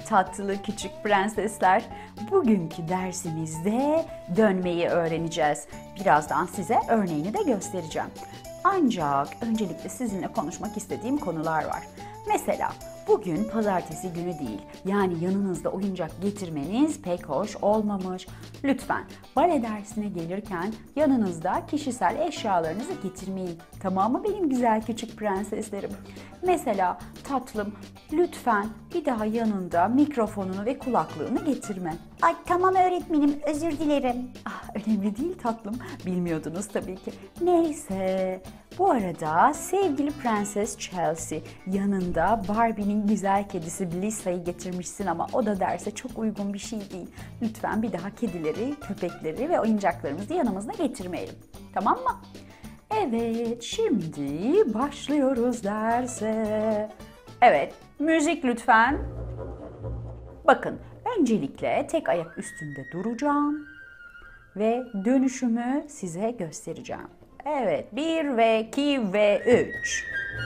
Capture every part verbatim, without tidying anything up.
tatlı küçük prensesler. Bugünkü dersimizde dönmeyi öğreneceğiz. Birazdan size örneğini de göstereceğim. Ancak öncelikle sizinle konuşmak istediğim konular var. Mesela bugün pazartesi günü değil. Yani yanınızda oyuncak getirmeniz pek hoş olmamış. Lütfen bale dersine gelirken yanınızda kişisel eşyalarınızı getirmeyin. Tamam mı benim güzel küçük prenseslerim? Mesela tatlım, lütfen bir daha yanında mikrofonunu ve kulaklığını getirme. Ay tamam öğretmenim, özür dilerim. Ah, önemli değil tatlım. Bilmiyordunuz tabii ki. Neyse. Bu arada sevgili Prenses Chelsea, yanında Barbie'nin güzel kedisi Blissa'yı getirmişsin ama o da derse çok uygun bir şey değil. Lütfen bir daha kedileri, köpekleri ve oyuncaklarımızı yanımızda getirmeyelim. Tamam mı? Evet, şimdi başlıyoruz derse. Evet, müzik lütfen. Bakın, öncelikle tek ayak üstünde duracağım ve dönüşümü size göstereceğim. Evet, bir ve iki ve üç.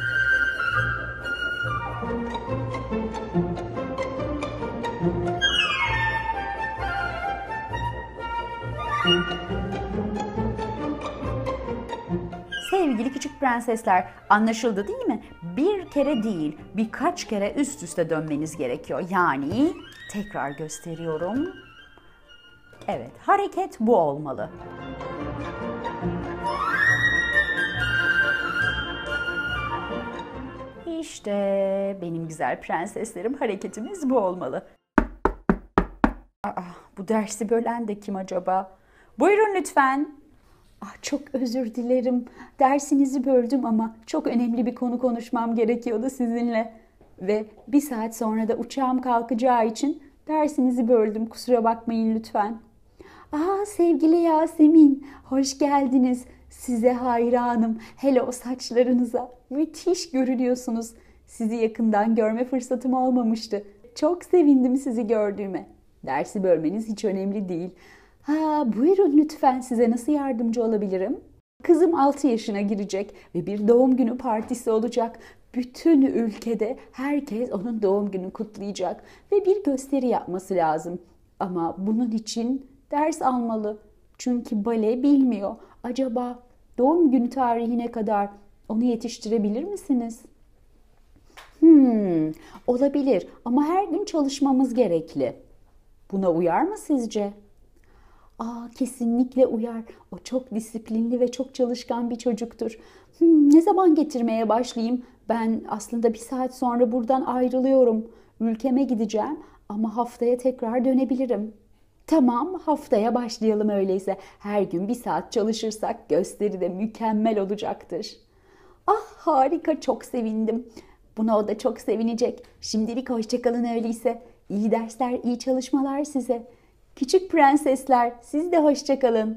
Sevgili küçük prensesler, anlaşıldı değil mi? Bir kere değil, birkaç kere üst üste dönmeniz gerekiyor. Yani tekrar gösteriyorum. Evet, hareket bu olmalı. İşte benim güzel prenseslerim, hareketimiz bu olmalı. Aa, bu dersi bölen de kim acaba? Buyurun lütfen. Ah, çok özür dilerim. Dersinizi böldüm ama çok önemli bir konu konuşmam gerekiyordu sizinle. Ve bir saat sonra da uçağım kalkacağı için dersinizi böldüm. Kusura bakmayın lütfen. Aa, sevgili Yasemin, hoş geldiniz. Size hayranım. Hele o saçlarınıza. Müthiş görünüyorsunuz. Sizi yakından görme fırsatım olmamıştı. Çok sevindim sizi gördüğüme. Dersi bölmeniz hiç önemli değil. Ha, buyurun lütfen, size nasıl yardımcı olabilirim? Kızım altı yaşına girecek ve bir doğum günü partisi olacak. Bütün ülkede herkes onun doğum gününü kutlayacak ve bir gösteri yapması lazım. Ama bunun için ders almalı. Çünkü bale bilmiyor. Acaba doğum günü tarihine kadar onu yetiştirebilir misiniz? Hmm, olabilir ama her gün çalışmamız gerekli. Buna uyar mı sizce? Aa, kesinlikle uyar. O çok disiplinli ve çok çalışkan bir çocuktur. Hmm, ne zaman getirmeye başlayayım? Ben aslında bir saat sonra buradan ayrılıyorum. Ülkeme gideceğim ama haftaya tekrar dönebilirim. Tamam, haftaya başlayalım öyleyse. Her gün bir saat çalışırsak gösteri de mükemmel olacaktır. Ah, harika, çok sevindim. Buna o da çok sevinecek. Şimdilik hoşça kalın öyleyse. İyi dersler, iyi çalışmalar size. Küçük prensesler, siz de hoşça kalın.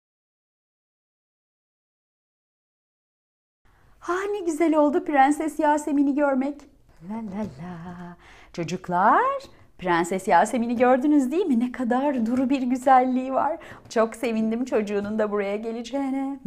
Ha, ne güzel oldu Prenses Yasemin'i görmek. La la la. Çocuklar, Prenses Yasemin'i gördünüz değil mi? Ne kadar duru bir güzelliği var. Çok sevindim çocuğunun da buraya geleceğine.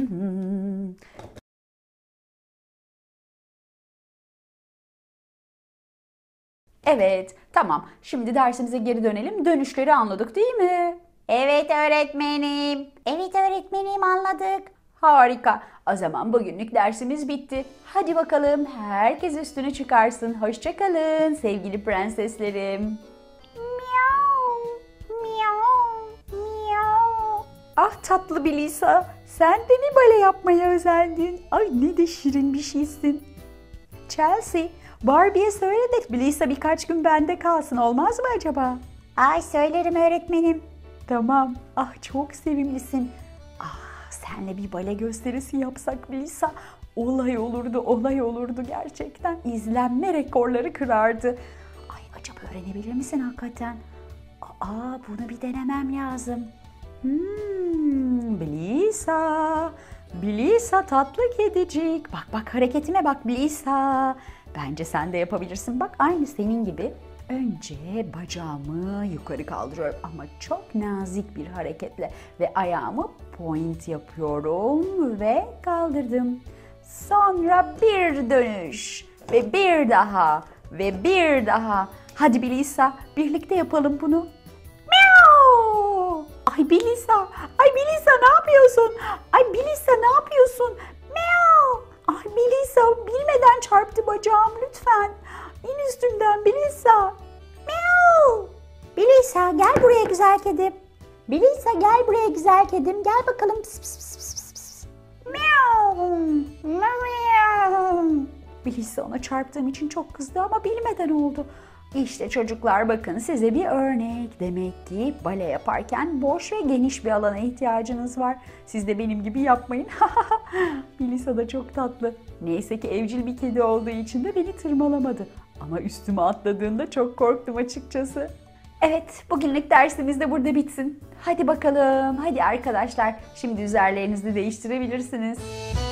Evet, tamam. Şimdi dersimize geri dönelim. Dönüşleri anladık değil mi? Evet öğretmenim. Evet öğretmenim, anladık. Harika. O zaman bugünlük dersimiz bitti. Hadi bakalım herkes üstünü çıkarsın. Hoşça kalın sevgili prenseslerim. Miau, miau, miau. Ah tatlı bir Lisa, sen de mi bale yapmayı özendin? Ay ne de şirin bir şeysin. Chelsea, Barbie'ye söyle de Lisa birkaç gün bende kalsın, olmaz mı acaba? Ay söylerim öğretmenim. Tamam. Ah çok sevimlisin. Ah senle bir bale gösterisi yapsak Lisa, olay olurdu, olay olurdu gerçekten. İzlenme rekorları kırardı. Ay acaba öğrenebilir misin hakikaten? Aa, bunu bir denemem lazım. Hmm, Blisa, Blisa tatlı kedicik. Bak bak hareketime bak Blisa. Bence sen de yapabilirsin. Bak aynı senin gibi. Önce bacağımı yukarı kaldırıyorum ama çok nazik bir hareketle ve ayağımı point yapıyorum ve kaldırdım. Sonra bir dönüş ve bir daha ve bir daha. Hadi Belisa, birlikte yapalım bunu. Miau! Ay Belisa, ay Belisa ne yapıyorsun? Ay Belisa ne yapıyorsun? Miau! Ay Belisa, bilmeden çarptı bacağım, lütfen. İn üstümden Belisa. Miau. Belisa gel buraya güzel kedim. Belisa gel buraya güzel kedim. Gel bakalım. Pıs pıs pıs pıs pıs pıs. Miau. Miau. Belisa ona çarptığım için çok kızdı ama bilmeden oldu. İşte çocuklar bakın size bir örnek. Demek ki bale yaparken boş ve geniş bir alana ihtiyacınız var. Siz de benim gibi yapmayın. Belisa da çok tatlı. Neyse ki evcil bir kedi olduğu için de beni tırmalamadı. Ama üstüme atladığında çok korktum açıkçası. Evet, bugünlük dersimiz de burada bitsin. Hadi bakalım, hadi arkadaşlar. Şimdi üzerlerinizi değiştirebilirsiniz.